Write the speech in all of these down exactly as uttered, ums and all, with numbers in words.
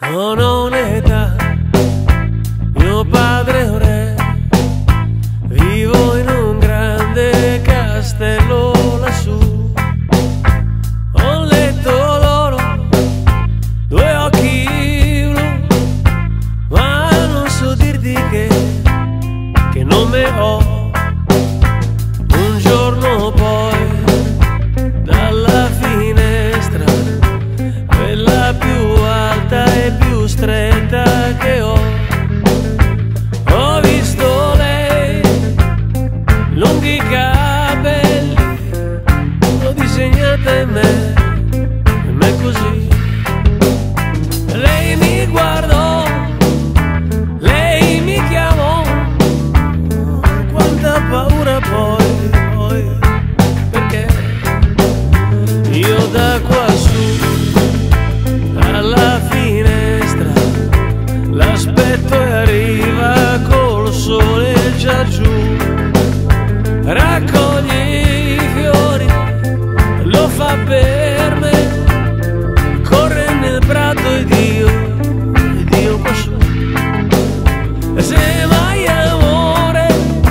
non ho un'età, mio padre è un re, vivo in un grande castello lassù, ho un letto d'oro, due occhi blu, ma non so dirti che, che nome ho. Un giorno poi dalla finestra, quella più alta e più stretta che ho, ho visto lei, lunghi capelli, l'ho disegnata in me, in me così. Lei mi guardò, lei mi chiamò, quanta paura poi, poi, perché io da quassù, dalla finestra, l'aspetto e arriva col sole già giù, raccoglie i fiori, lo fa per me, corre nel prato ed io, ed io quassù. E se mai amore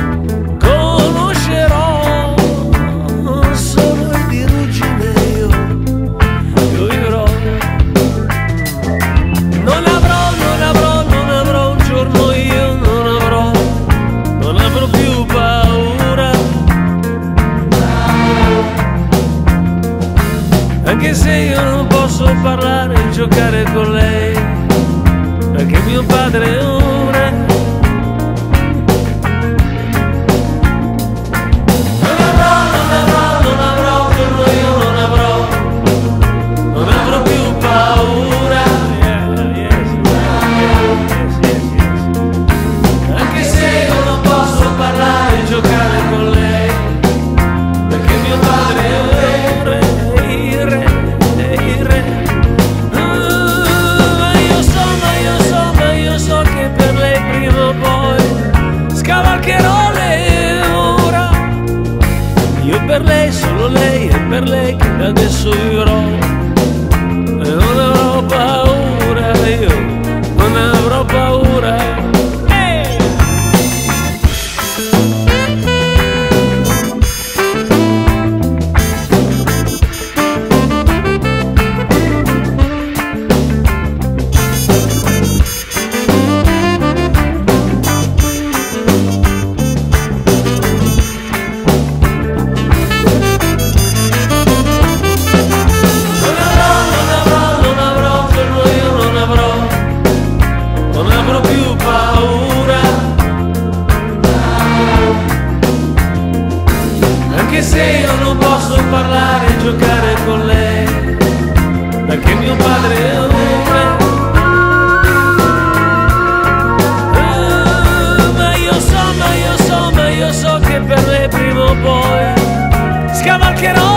conoscerò, solo di ruggine io, io vivrò. Non avrò, non avrò, non avrò un giorno io, non avrò, non avrò più paura, anche se io non posso parlare e giocare con lei, perché mio padre è un re. Non avrò, non avrò, non avrò, giorno io non avrò, non avrò più paura, anche se io non posso parlare e giocare con lei, perché mio padre è un re, il re, il re. Ah, ma io so, ma io so, ma io so che per lei prima o poi scavalcherò le mura. Io per lei, solo lei, e per lei che da adesso vivrò, e non avrò paura, io non avrò paura. Anche se io non posso parlare e giocare con lei, perché mio padre è un re. Ah, ma io so, ma io so, ma io so che per lei prima o poi scavalcherò